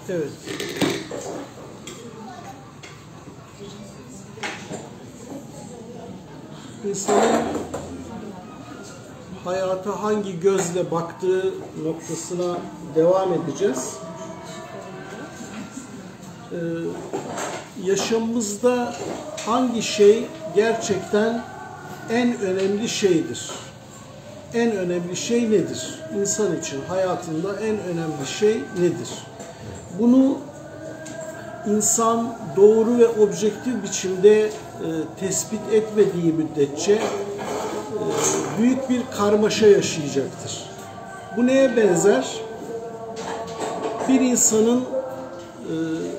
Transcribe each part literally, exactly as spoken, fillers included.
Evet. İnsanın hayata hangi gözle baktığı noktasına devam edeceğiz. Ee, yaşamımızda hangi şey gerçekten en önemli şeydir? En önemli şey nedir? İnsan için hayatında en önemli şey nedir? Bunu insan doğru ve objektif biçimde e, tespit etmediği müddetçe e, büyük bir karmaşa yaşayacaktır. Bu neye benzer? Bir insanın e,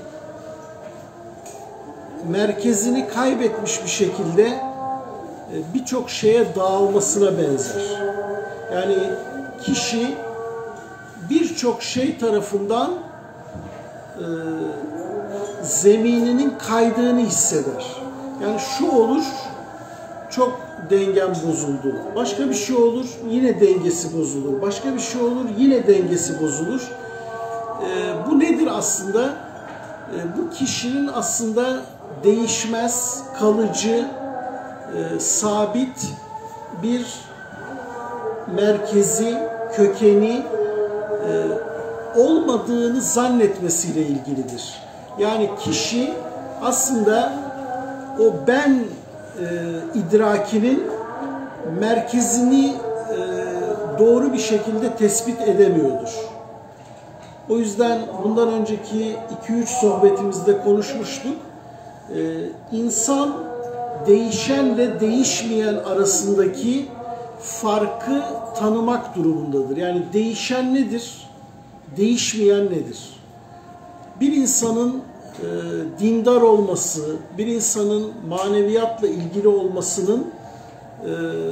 merkezini kaybetmiş bir şekilde e, birçok şeye dağılmasına benzer. Yani kişi birçok şey tarafından e, zemininin kaydığını hisseder. Yani şu olur, çok dengem bozuldu. Başka bir şey olur, yine dengesi bozulur. Başka bir şey olur, yine dengesi bozulur. E, bu nedir aslında? E, bu kişinin aslında değişmez, kalıcı, e, sabit bir merkezi, kökeni e, olmadığını zannetmesiyle ilgilidir. Yani kişi aslında o ben e, idrakinin merkezini e, doğru bir şekilde tespit edemiyordur. O yüzden bundan önceki iki üç sohbetimizde konuşmuştuk. E, insan değişenle değişmeyen arasındaki farkı tanımak durumundadır. Yani değişen nedir? Değişmeyen nedir? Bir insanın e, dindar olması, bir insanın maneviyatla ilgili olmasının e,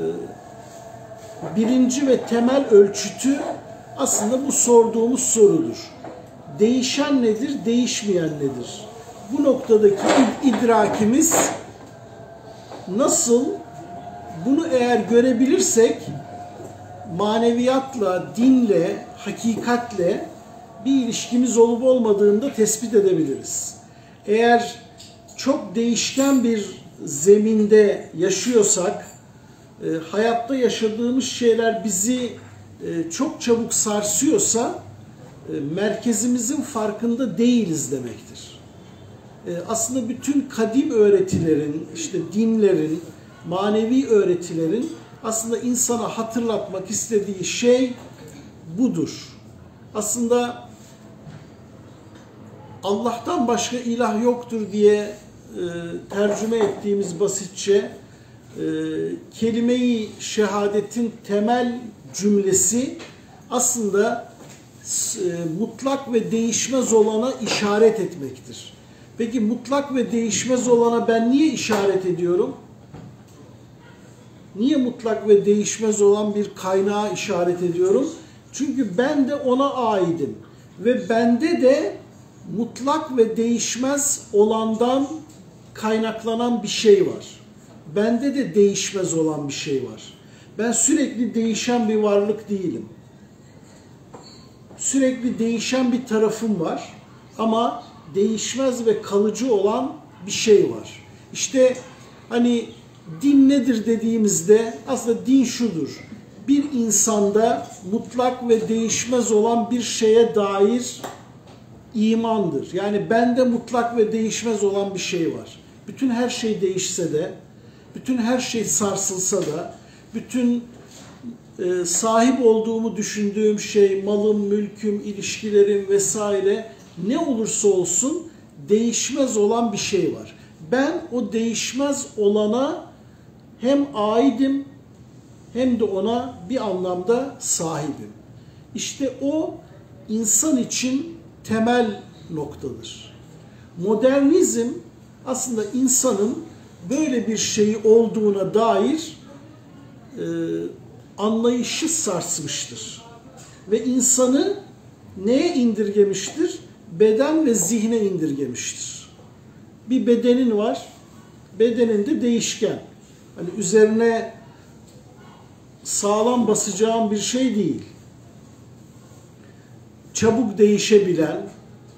birinci ve temel ölçütü aslında bu sorduğumuz sorudur. Değişen nedir? Değişmeyen nedir? Bu noktadaki idrakimiz nasıl? Bunu eğer görebilirsek maneviyatla, dinle, hakikatle bir ilişkimiz olup olmadığını da tespit edebiliriz. Eğer çok değişken bir zeminde yaşıyorsak, e, hayatta yaşadığımız şeyler bizi e, çok çabuk sarsıyorsa, e, merkezimizin farkında değiliz demektir. E, aslında bütün kadim öğretilerin, işte dinlerin, manevi öğretilerin aslında insana hatırlatmak istediği şey budur. Aslında Allah'tan başka ilah yoktur diye e, tercüme ettiğimiz basitçe e, kelime-i şehadetin temel cümlesi aslında e, mutlak ve değişmez olana işaret etmektir. Peki mutlak ve değişmez olana ben niye işaret ediyorum? Niye mutlak ve değişmez olan bir kaynağa işaret ediyorum? Çünkü ben de ona aidim. Ve bende de mutlak ve değişmez olandan kaynaklanan bir şey var. Bende de değişmez olan bir şey var. Ben sürekli değişen bir varlık değilim. Sürekli değişen bir tarafım var. Ama değişmez ve kalıcı olan bir şey var. İşte hani din nedir dediğimizde aslında din şudur. Bir insanda mutlak ve değişmez olan bir şeye dair imandır. Yani bende mutlak ve değişmez olan bir şey var. Bütün her şey değişse de, bütün her şey sarsılsa da, bütün e, sahip olduğumu düşündüğüm şey, malım, mülküm, ilişkilerim vesaire ne olursa olsun değişmez olan bir şey var. Ben o değişmez olana hem aidim hem de ona bir anlamda sahibim. İşte o insan için temel noktadır. Modernizm aslında insanın böyle bir şey olduğuna dair e, anlayışı sarsmıştır. Ve insanı neye indirgemiştir? Beden ve zihne indirgemiştir. Bir bedenin var, bedenin de değişken. Hani üzerine sağlam basacağım bir şey değil. Çabuk değişebilen,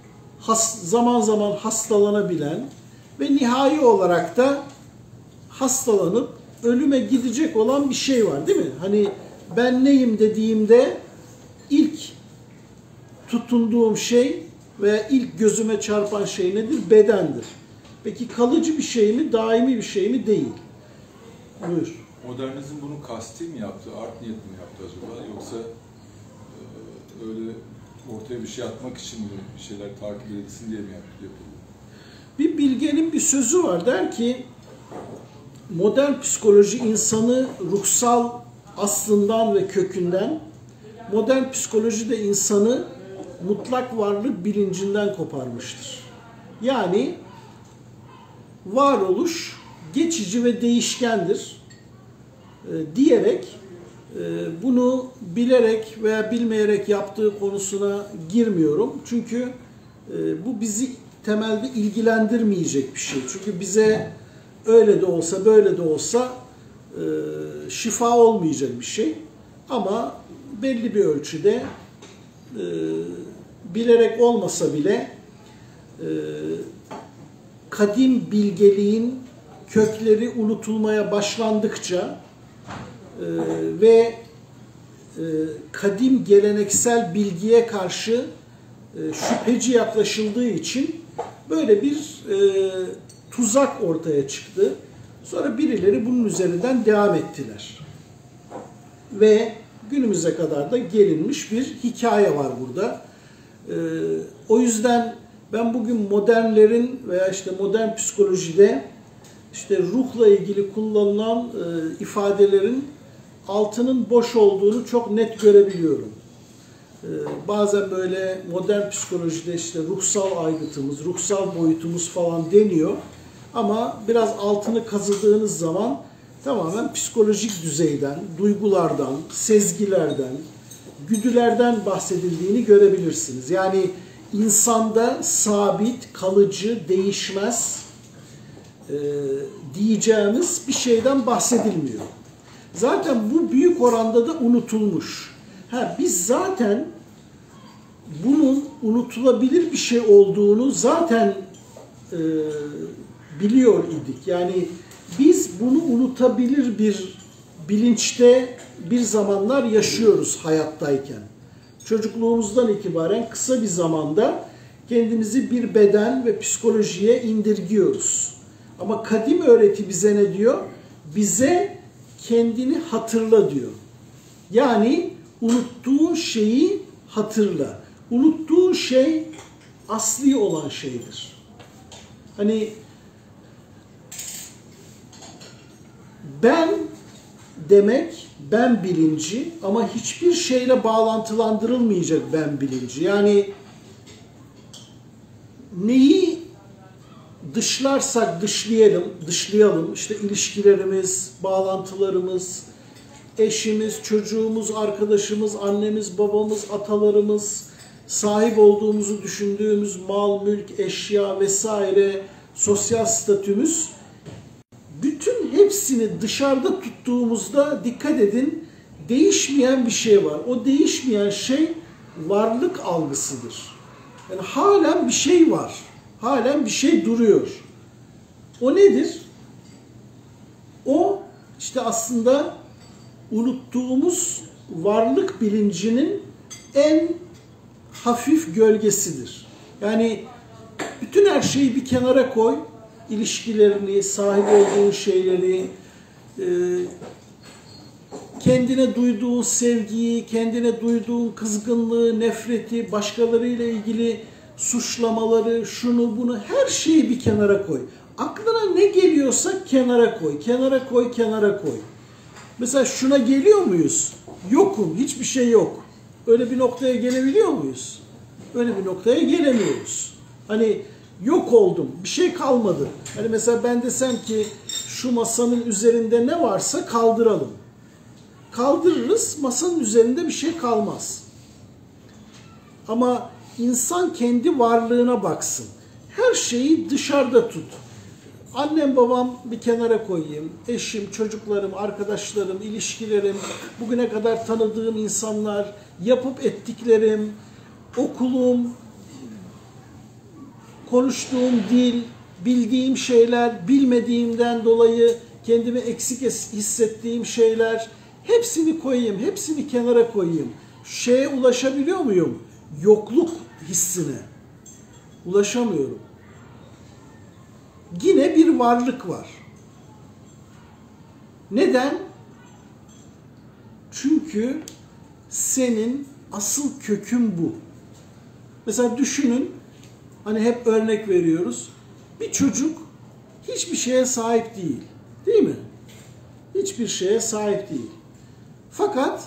has, zaman zaman hastalanabilen ve nihai olarak da hastalanıp ölüme gidecek olan bir şey var, değil mi? Hani ben neyim dediğimde ilk tutunduğum şey veya ilk gözüme çarpan şey nedir? Bedendir. Peki kalıcı bir şey mi, daimi bir şey mi? Değil. Buyur. Modernizm bunu kasti mi yaptı, art niyet mi yaptı acaba? Yoksa e, öyle ortaya bir şey atmak için mi, bir şeyler takip edilsin diye mi yapıldı? Bir bilgenin bir sözü var, der ki modern psikoloji insanı ruhsal aslından ve kökünden, modern psikoloji de insanı mutlak varlık bilincinden koparmıştır. Yani varoluş geçici ve değişkendir e, diyerek e, bunu bilerek veya bilmeyerek yaptığı konusuna girmiyorum. Çünkü e, bu bizi temelde ilgilendirmeyecek bir şey. Çünkü bize öyle de olsa böyle de olsa e, şifa olmayacak bir şey. Ama belli bir ölçüde e, bilerek olmasa bile e, kadim bilgeliğin kökleri unutulmaya başlandıkça e, ve e, kadim geleneksel bilgiye karşı e, şüpheci yaklaşıldığı için böyle bir e, tuzak ortaya çıktı. Sonra birileri bunun üzerinden devam ettiler. Ve günümüze kadar da gelinmiş bir hikaye var burada. E, o yüzden ben bugün modernlerin veya işte modern psikolojide işte ruhla ilgili kullanılan e, ifadelerin altının boş olduğunu çok net görebiliyorum. E, bazen böyle modern psikolojide işte ruhsal aygıtımız, ruhsal boyutumuz falan deniyor. Ama biraz altını kazıdığınız zaman tamamen psikolojik düzeyden, duygulardan, sezgilerden, güdülerden bahsedildiğini görebilirsiniz. Yani insanda sabit, kalıcı, değişmez e, diyeceğimiz bir şeyden bahsedilmiyor. Zaten bu büyük oranda da unutulmuş. Ha, biz zaten bunun unutulabilir bir şey olduğunu zaten e, biliyor idik. Yani biz bunu unutabilir bir bilinçte bir zamanlar yaşıyoruz hayattayken. Çocukluğumuzdan itibaren kısa bir zamanda kendimizi bir beden ve psikolojiye indirgiyoruz. Ama kadim öğreti bize ne diyor? Bize kendini hatırla diyor. Yani unuttuğun şeyi hatırla. Unuttuğun şey asli olan şeydir. Hani ben demek ben bilinci ama hiçbir şeyle bağlantılandırılmayacak ben bilinci. Yani neyi dışlarsak dışlayalım, dışlayalım. İşte ilişkilerimiz, bağlantılarımız, eşimiz, çocuğumuz, arkadaşımız, annemiz, babamız, atalarımız, sahip olduğumuzu düşündüğümüz mal, mülk, eşya vesaire, sosyal statümüz, bütün hepsini dışarıda tuttuğumuzda dikkat edin, değişmeyen bir şey var. O değişmeyen şey varlık algısıdır. Yani halen bir şey var. Halen bir şey duruyor. O nedir? O işte aslında unuttuğumuz varlık bilincinin en hafif gölgesidir. Yani bütün her şeyi bir kenara koy. İlişkilerini, sahip olduğun şeyleri, kendine duyduğun sevgiyi, kendine duyduğun kızgınlığı, nefreti, başkalarıyla ilgili suçlamaları, şunu bunu, her şeyi bir kenara koy. Aklına ne geliyorsa kenara koy, kenara koy, kenara koy. Mesela şuna geliyor muyuz? Yokum, hiçbir şey yok. Öyle bir noktaya gelebiliyor muyuz? Öyle bir noktaya gelemiyoruz. Hani yok oldum, bir şey kalmadı. Hani mesela ben desem ki şu masanın üzerinde ne varsa kaldıralım. Kaldırırız, masanın üzerinde bir şey kalmaz. Ama insan kendi varlığına baksın. Her şeyi dışarıda tut. Annem babam bir kenara koyayım. Eşim, çocuklarım, arkadaşlarım, ilişkilerim, bugüne kadar tanıdığım insanlar, yapıp ettiklerim, okulum, konuştuğum dil, bildiğim şeyler, bilmediğimden dolayı kendimi eksik hissettiğim şeyler, hepsini koyayım, hepsini kenara koyayım. Şeye ulaşabiliyor muyum? Yokluk hissine. Ulaşamıyorum. Yine bir varlık var. Neden? Çünkü senin asıl kökün bu. Mesela düşünün, hani hep örnek veriyoruz. Bir çocuk hiçbir şeye sahip değil. Değil mi? Hiçbir şeye sahip değil. Fakat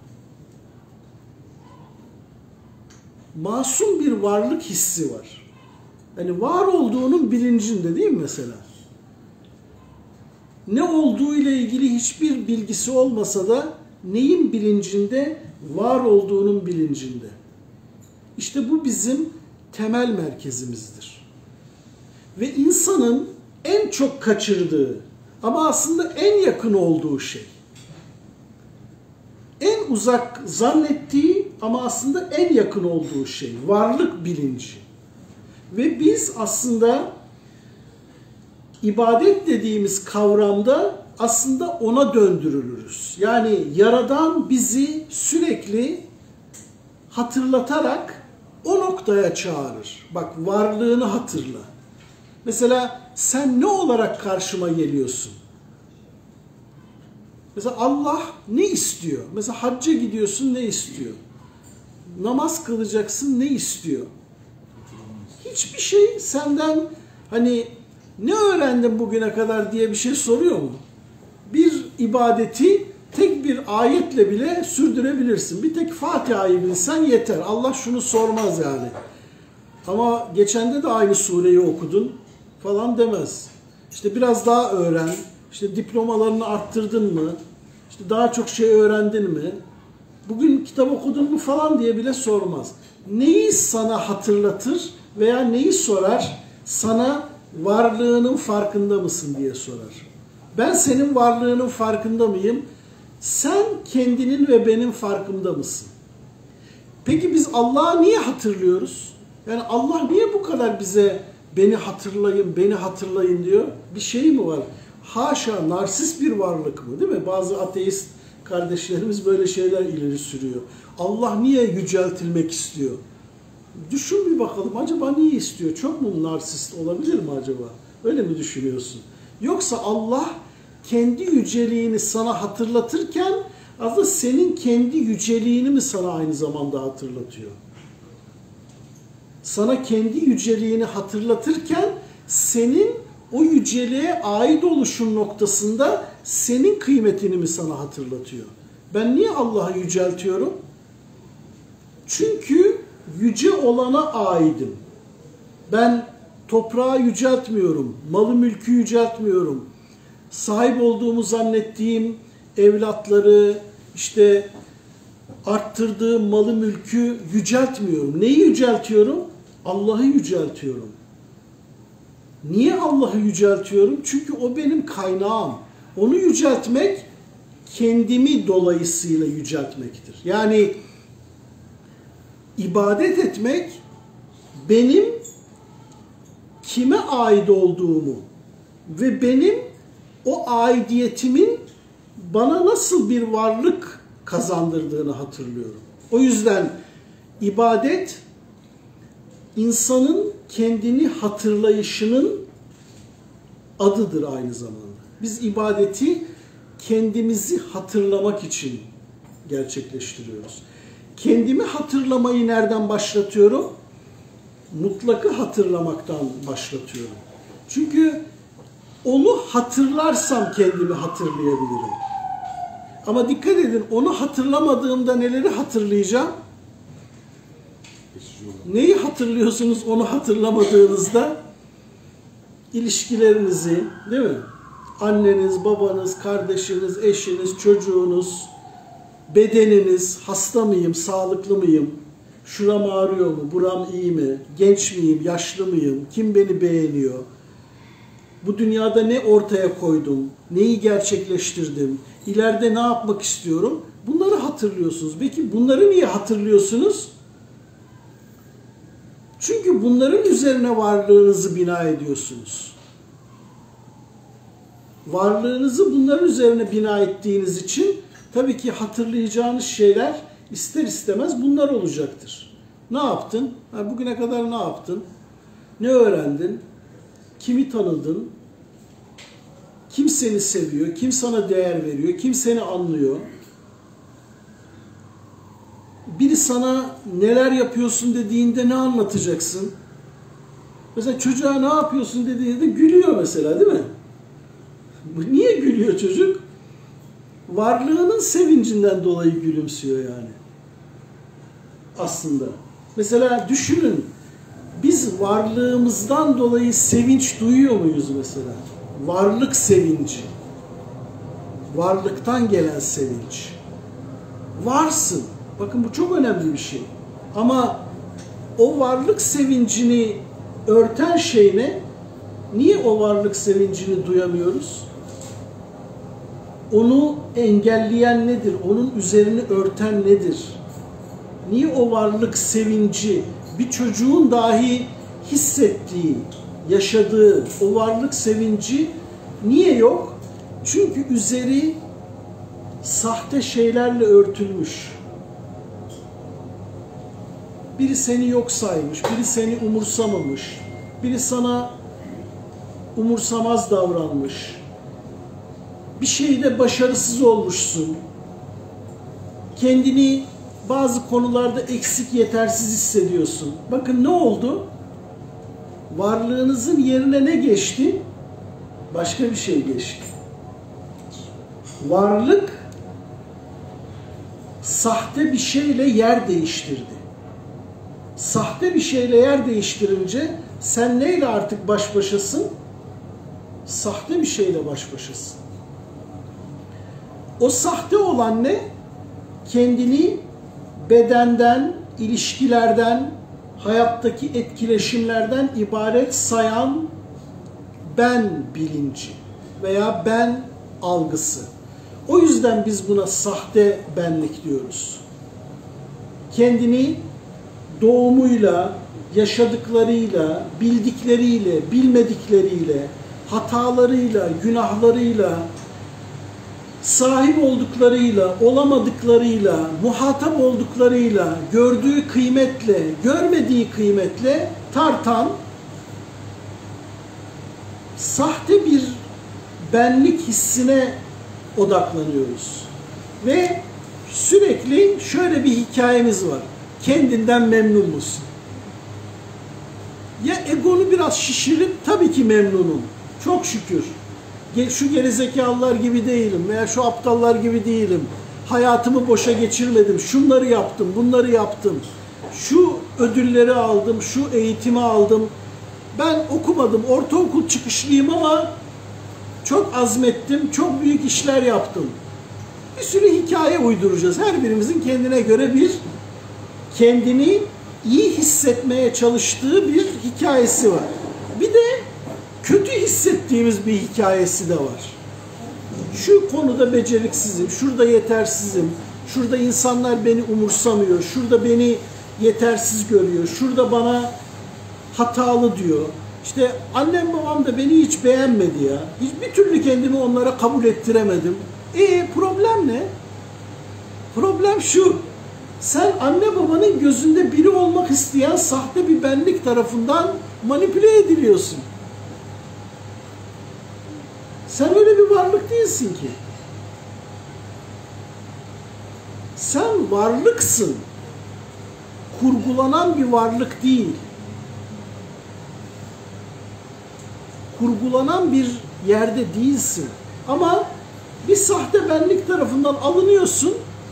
masum bir varlık hissi var. Yani var olduğunun bilincinde, değil mi mesela? Ne olduğu ile ilgili hiçbir bilgisi olmasa da neyin bilincinde? Var olduğunun bilincinde. İşte bu bizim temel merkezimizdir. Ve insanın en çok kaçırdığı ama aslında en yakın olduğu şey, en uzak zannettiği ama aslında en yakın olduğu şey, varlık bilinci. Ve biz aslında ibadet dediğimiz kavramda aslında ona döndürülürüz. Yani Yaradan bizi sürekli hatırlatarak o noktaya çağırır. Bak, varlığını hatırla. Mesela sen ne olarak karşıma geliyorsun? Mesela Allah ne istiyor? Mesela hacca gidiyorsun, ne istiyor? Namaz kılacaksın, ne istiyor? Hiçbir şey senden hani ne öğrendin bugüne kadar diye bir şey soruyor mu? Bir ibadeti tek bir ayetle bile sürdürebilirsin. Bir tek Fatiha'yı bilsen yeter. Allah şunu sormaz yani. Ama geçende de aynı sureyi okudun falan demez. İşte biraz daha öğren. İşte diplomalarını arttırdın mı? İşte daha çok şey öğrendin mi? Bugün kitap okudun mu falan diye bile sormaz. Neyi sana hatırlatır veya neyi sorar? Sana varlığının farkında mısın diye sorar. Ben senin varlığının farkında mıyım? Sen kendinin ve benim farkında mısın? Peki biz Allah'ı niye hatırlıyoruz? Yani Allah niye bu kadar bize beni hatırlayın, beni hatırlayın diyor? Bir şey mi var? Haşa, narsist bir varlık mı, değil mi? Bazı ateist kardeşlerimiz böyle şeyler ileri sürüyor. Allah niye yüceltilmek istiyor? Düşün bir bakalım, acaba niye istiyor? Çok mu narsist olabilir mi acaba? Öyle mi düşünüyorsun? Yoksa Allah kendi yüceliğini sana hatırlatırken aslında senin kendi yüceliğini mi sana aynı zamanda hatırlatıyor? Sana kendi yüceliğini hatırlatırken senin o yüceliğe ait oluşun noktasında senin kıymetini mi sana hatırlatıyor? Ben niye Allah'ı yüceltiyorum? Çünkü yüce olana aidim. Ben toprağı yüceltmiyorum, malı mülkü yüceltmiyorum. Sahip olduğumu zannettiğim evlatları, işte arttırdığım malı mülkü yüceltmiyorum. Neyi yüceltiyorum? Allah'ı yüceltiyorum. Niye Allah'ı yüceltiyorum? Çünkü o benim kaynağım. Onu yüceltmek kendimi dolayısıyla yüceltmektir. Yani ibadet etmek benim kime ait olduğumu ve benim o aidiyetimin bana nasıl bir varlık kazandırdığını hatırlıyorum. O yüzden ibadet insanın kendini hatırlayışının adıdır aynı zamanda. Biz ibadeti kendimizi hatırlamak için gerçekleştiriyoruz. Kendimi hatırlamayı nereden başlatıyorum? Mutlakı hatırlamaktan başlatıyorum. Çünkü onu hatırlarsam kendimi hatırlayabilirim. Ama dikkat edin, onu hatırlamadığımda neleri hatırlayacağım? Neyi hatırlıyorsunuz onu hatırlamadığınızda? İlişkilerinizi, değil mi? Anneniz, babanız, kardeşiniz, eşiniz, çocuğunuz, bedeniniz, hasta mıyım, sağlıklı mıyım? Şuram ağrıyor mu, buram iyi mi? Genç miyim, yaşlı mıyım? Kim beni beğeniyor? Bu dünyada ne ortaya koydum? Neyi gerçekleştirdim? İleride ne yapmak istiyorum? Bunları hatırlıyorsunuz. Peki bunları niye hatırlıyorsunuz? Çünkü bunların üzerine varlığınızı bina ediyorsunuz. Varlığınızı bunların üzerine bina ettiğiniz için tabii ki hatırlayacağınız şeyler ister istemez bunlar olacaktır. Ne yaptın? Ha, bugüne kadar ne yaptın? Ne öğrendin? Kimi tanıdın? Kim seni seviyor? Kim sana değer veriyor? Kim seni anlıyor? Biri sana neler yapıyorsun dediğinde ne anlatacaksın? Mesela çocuğa ne yapıyorsun dediğinde gülüyor mesela, değil mi? Niye gülüyor çocuk? Varlığının sevincinden dolayı gülümsüyor yani. Aslında. Mesela düşünün, biz varlığımızdan dolayı sevinç duyuyor muyuz mesela? Varlık sevinci. Varlıktan gelen sevinç. Varsın. Bakın bu çok önemli bir şey. Ama o varlık sevincini örten şey ne? Niye o varlık sevincini duyamıyoruz? Onu engelleyen nedir? Onun üzerini örten nedir? Niye o varlık sevinci, bir çocuğun dahi hissettiği, yaşadığı o varlık sevinci niye yok? Çünkü üzeri sahte şeylerle örtülmüş. Biri seni yok saymış, biri seni umursamamış, biri sana umursamaz davranmış. Bir şeyde başarısız olmuşsun. Kendini bazı konularda eksik, yetersiz hissediyorsun. Bakın ne oldu? Varlığınızın yerine ne geçti? Başka bir şey geçti. Varlık sahte bir şeyle yer değiştirdi. Sahte bir şeyle yer değiştirince sen neyle artık baş başasın? Sahte bir şeyle baş başasın. O sahte olan ne? Kendini bedenden, ilişkilerden, hayattaki etkileşimlerden ibaret sayan ben bilinci veya ben algısı. O yüzden biz buna sahte benlik diyoruz. Kendini doğumuyla, yaşadıklarıyla, bildikleriyle, bilmedikleriyle, hatalarıyla, günahlarıyla, sahip olduklarıyla, olamadıklarıyla, muhatap olduklarıyla, gördüğü kıymetle, görmediği kıymetle tartan sahte bir benlik hissine odaklanıyoruz. Ve sürekli şöyle bir hikayemiz var. Kendinden memnun musun? Ya egonu biraz şişirip tabii ki memnunum. Çok şükür. Şu gerizekalılar gibi değilim veya şu aptallar gibi değilim. Hayatımı boşa geçirmedim. Şunları yaptım, bunları yaptım. Şu ödülleri aldım, şu eğitimi aldım. Ben okumadım, ortaokul çıkışlıyım ama çok azmettim, çok büyük işler yaptım. Bir sürü hikaye uyduracağız. Her birimizin kendine göre bir kendini iyi hissetmeye çalıştığı bir hikayesi var. Bir de kötü hissettiğimiz bir hikayesi de var. Şu konuda beceriksizim, şurada yetersizim, şurada insanlar beni umursamıyor, şurada beni yetersiz görüyor, şurada bana hatalı diyor. İşte annem babam da beni hiç beğenmedi ya. Hiçbir türlü kendimi onlara kabul ettiremedim. E problem ne? Problem şu. Sen anne babanın gözünde biri olmak isteyen sahte bir benlik tarafından manipüle ediliyorsun. Sen öyle bir varlık değilsin ki. Sen varlıksın. Kurgulanan bir varlık değil. Kurgulanan bir yerde değilsin. Ama bir sahte benlik tarafından alınıyorsun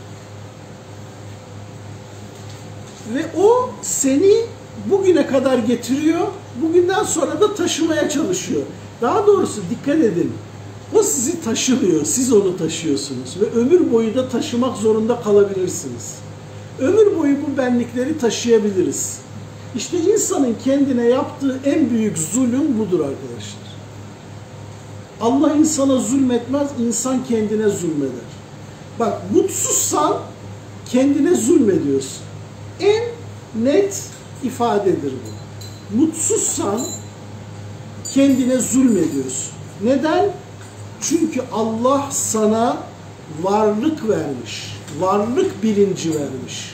ve o seni bugüne kadar getiriyor, bugünden sonra da taşımaya çalışıyor. Daha doğrusu dikkat edin, o sizi taşımıyor, siz onu taşıyorsunuz ve ömür boyu da taşımak zorunda kalabilirsiniz. Ömür boyu bu benlikleri taşıyabiliriz. İşte insanın kendine yaptığı en büyük zulüm budur arkadaşlar. Allah insana zulmetmez, insan kendine zulmeder. Bak, mutsuzsan kendine zulmediyorsun. En net ifadedir bu. mutsuzsan kendine zulmediyorsun. Neden? Çünkü Allah sana varlık vermiş. Varlık bilinci vermiş.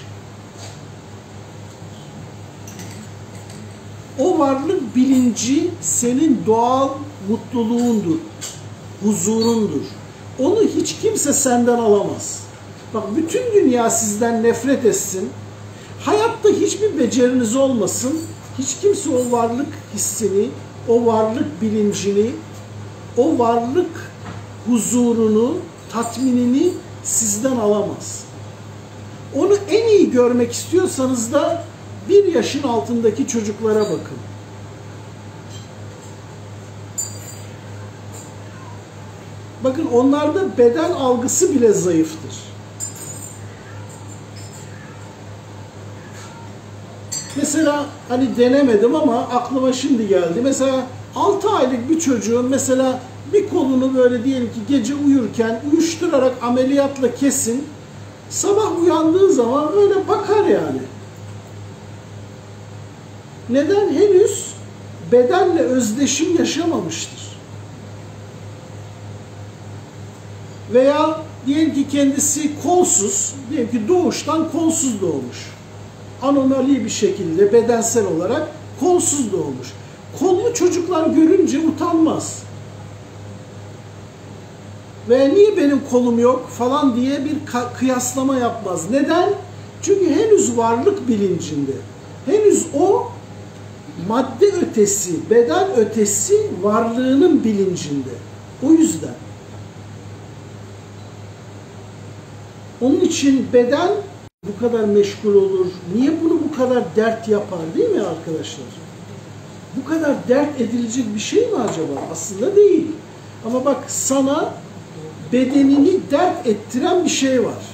O varlık bilinci senin doğal mutluluğundur, huzurundur. Onu hiç kimse senden alamaz. Bak, bütün dünya sizden nefret etsin, hayatta hiçbir beceriniz olmasın, hiç kimse o varlık hissini, o varlık bilincini, o varlık huzurunu, tatminini sizden alamaz. Onu en iyi görmek istiyorsanız da bir yaşın altındaki çocuklara bakın. Bakın, onlarda beden algısı bile zayıftır. Mesela hani denemedim ama aklıma şimdi geldi. Mesela altı aylık bir çocuğun mesela bir kolunu böyle diyelim ki gece uyurken uyuşturarak ameliyatla kesin. Sabah uyandığı zaman öyle bakar yani. Neden? Henüz bedenle özdeşim yaşamamıştır. Veya diyelim ki kendisi kolsuz, diyelim ki doğuştan kolsuz doğmuş. Anomali bir şekilde bedensel olarak kolsuz doğmuş. Kollu çocuklar görünce utanmaz. Ve niye benim kolum yok falan diye bir kıyaslama yapmaz. Neden? Çünkü henüz varlık bilincinde. Henüz o madde ötesi, beden ötesi varlığının bilincinde. O yüzden. Onun için beden bu kadar meşgul olur. Niye bunu bu kadar dert yapar, değil mi arkadaşlar? Bu kadar dert edilecek bir şey mi acaba? Aslında değil. Ama bak, sana bedenini dert ettiren bir şey var.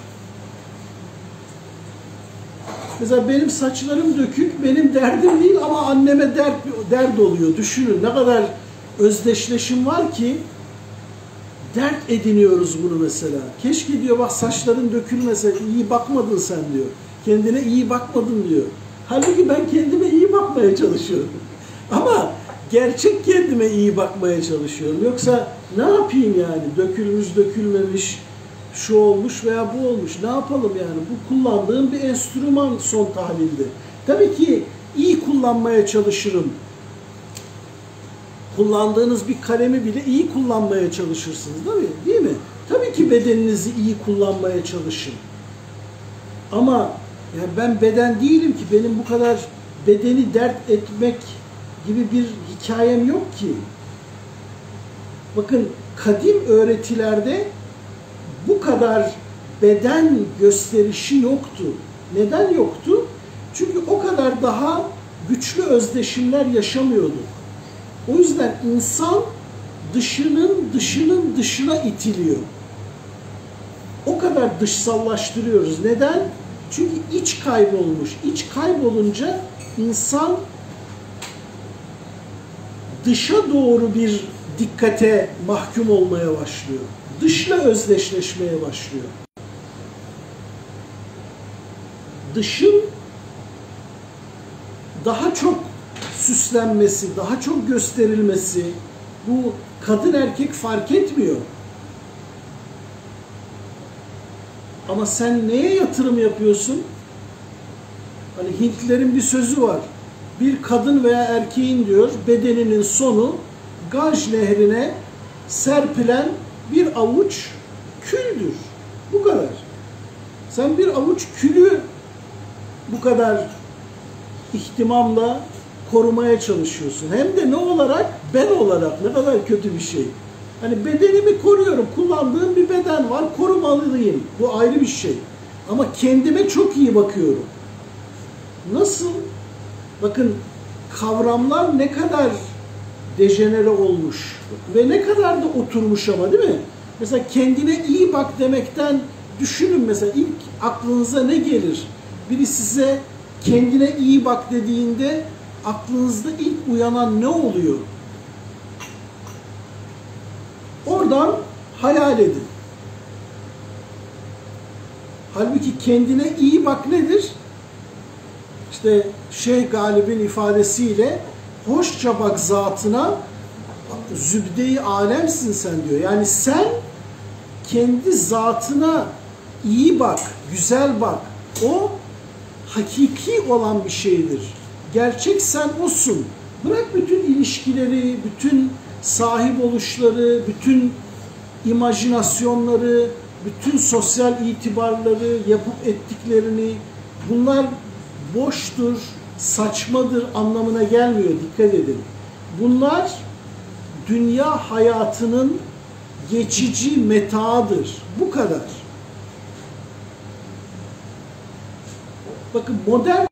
Mesela benim saçlarım dökük, benim derdim değil ama anneme dert, dert oluyor. Düşünün ne kadar özdeşleşim var ki dert ediniyoruz bunu mesela. Keşke diyor bak saçların dökülmese, iyi bakmadın sen diyor. Kendine iyi bakmadın diyor. Halbuki ben kendime iyi bakmaya çalışıyorum. Ama gerçek kendime iyi bakmaya çalışıyorum. Yoksa ne yapayım yani? Dökülmüş, dökülmemiş, şu olmuş veya bu olmuş. Ne yapalım yani? Bu kullandığım bir enstrüman son tahlilde. Tabii ki iyi kullanmaya çalışırım. Kullandığınız bir kalemi bile iyi kullanmaya çalışırsınız, değil mi? Değil mi? Tabii ki bedeninizi iyi kullanmaya çalışın. Ama yani ben beden değilim ki, benim bu kadar bedeni dert etmek gibi bir hikayem yok ki. Bakın, kadim öğretilerde bu kadar beden gösterişi yoktu. Neden yoktu? Çünkü o kadar daha güçlü özdeşimler yaşamıyordu. O yüzden insan dışının dışının dışına itiliyor. O kadar dışsallaştırıyoruz. Neden? Çünkü iç kaybolmuş. İç kaybolunca insan dışa doğru bir dikkate mahkum olmaya başlıyor. Dışla özdeşleşmeye başlıyor. Dışın daha çok süslenmesi, daha çok gösterilmesi, bu kadın erkek fark etmiyor. Ama sen neye yatırım yapıyorsun? Hani Hintlilerin bir sözü var. Bir kadın veya erkeğin diyor bedeninin sonu Ganj nehrine serpilen bir avuç küldür. Bu kadar. Sen bir avuç külü bu kadar ihtimamla korumaya çalışıyorsun. Hem de ne olarak? Ben olarak. Ne kadar kötü bir şey. Hani bedenimi koruyorum. Kullandığım bir beden var. Korumalıyım. Bu ayrı bir şey. Ama kendime çok iyi bakıyorum. Nasıl? Bakın, kavramlar ne kadar dejenere olmuş ve ne kadar da oturmuş ama, değil mi? Mesela kendine iyi bak demekten düşünün, mesela ilk aklınıza ne gelir? Biri size kendine iyi bak dediğinde aklınızda ilk uyanan ne oluyor? Oradan hayal edin. Halbuki kendine iyi bak nedir? işte Şeyh Galip'in ifadesiyle hoşça bak zatına, zübde-i alemsin sen diyor. Yani sen kendi zatına iyi bak, güzel bak. O hakiki olan bir şeydir. Gerçek sen osun. Bırak bütün ilişkileri, bütün sahip oluşları, bütün imajinasyonları, bütün sosyal itibarları, yapıp ettiklerini, bunlar boştur, saçmadır anlamına gelmiyor. Dikkat edin. Bunlar dünya hayatının geçici metaıdır. Bu kadar. Bakın modern